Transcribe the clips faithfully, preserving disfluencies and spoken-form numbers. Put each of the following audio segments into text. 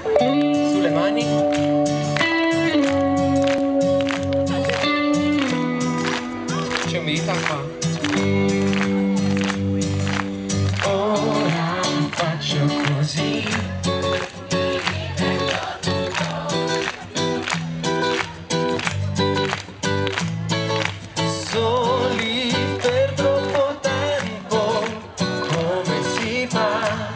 Sulle mani. C'è umidità qua. Ora faccio così. Soli per troppo tempo, come si fa?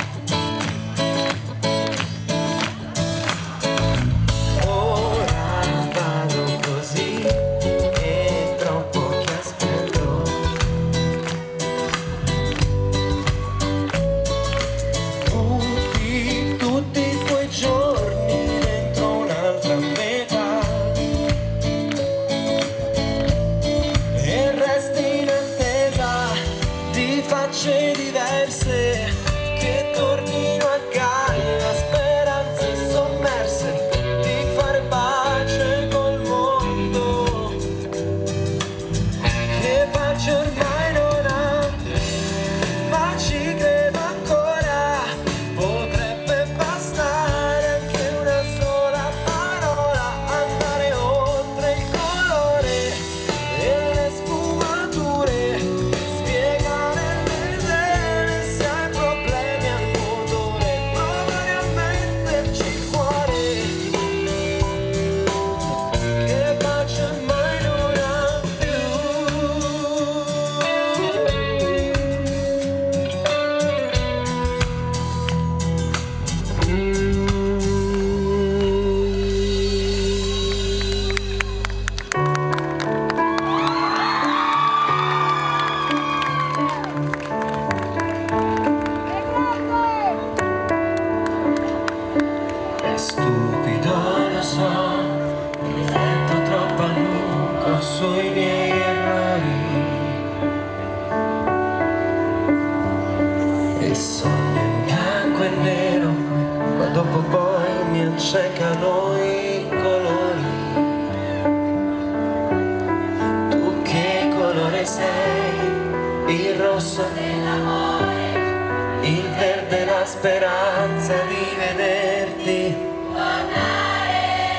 Ora vado così e troppo che aspetto. Tutti, tutti quei giorni dentro un'altra metà. E resti in attesa di facce diverse che tornino a galla, speranze sommerse di fare pace col mondo, che pace ormai non ha, ma ci credo ancora. Potrebbe bastare anche una sola parola, andare oltre il colore e le sfumature, spiegare bene se hai problemi al motore, provare a metterci il cuore, che pace mai non ha più. È stupido, lo so, rifletto troppo a lungo sui miei errori e sogno in bianco e nero, ma dopo poi mi accecano i colori. Tu che colore sei? Il rosso dell'amore, il verde la speranza di vederti tornare.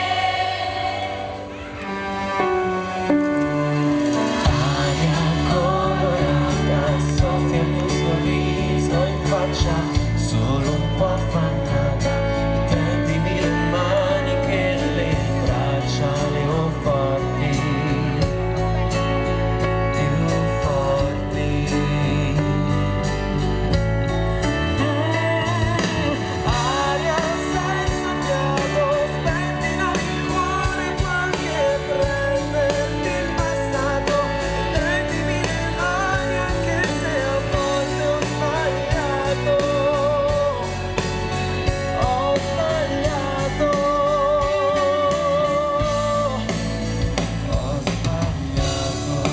Aria colorata, soffia il tuo sorriso in faccia, solo un po' affannata, i trenta mila mani che le braccia le ho forti, più forti. Aria senza fiato, spendila il cuore quasi e prenderti il passato, e prendimi le mani anche se a volte ho sbagliato, ho sbagliato, ho sbagliato.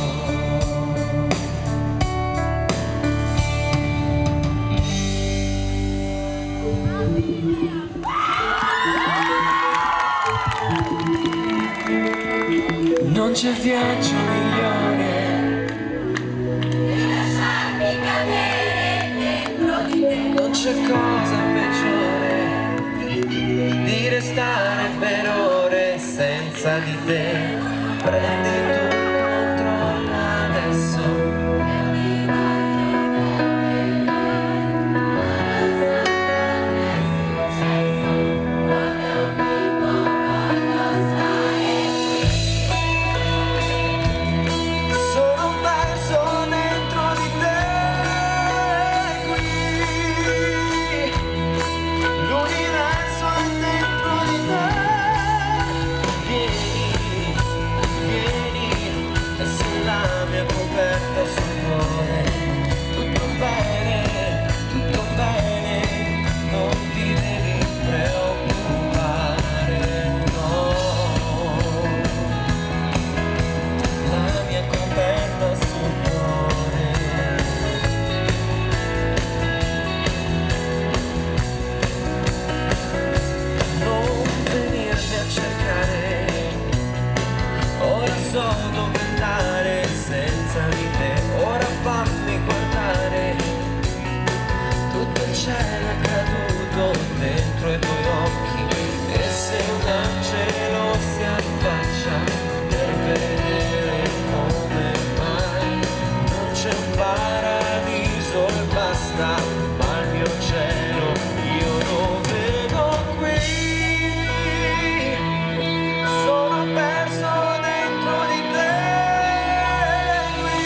Non c'è viaggio migliore di lasciarmi cadere dentro di te. Non c'è cosa peggiore di restare per ore senza di te. Prendi tu il controllo adesso. i tuoi occhi, e se un angelo si affaccia per vedere come mai non c'è un paradiso e basta, ma il mio cielo io lo vedo qui. Sono perso dentro di te qui.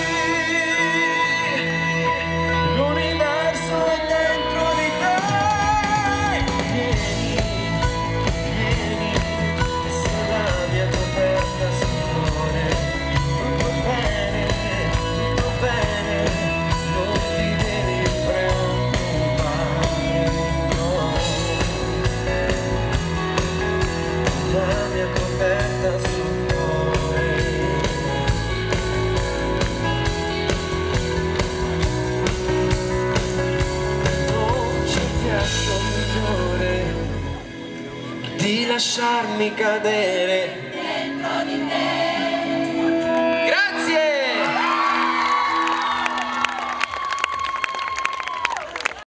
L'universo è dentro di te. Vieni, vieni, se la mia coperta si muore. Tutto bene, tutto bene, non ti devi preoccupare, no. La mia coperta sul cuore. Non c'è piatto migliore di lasciarmi cadere dentro di te.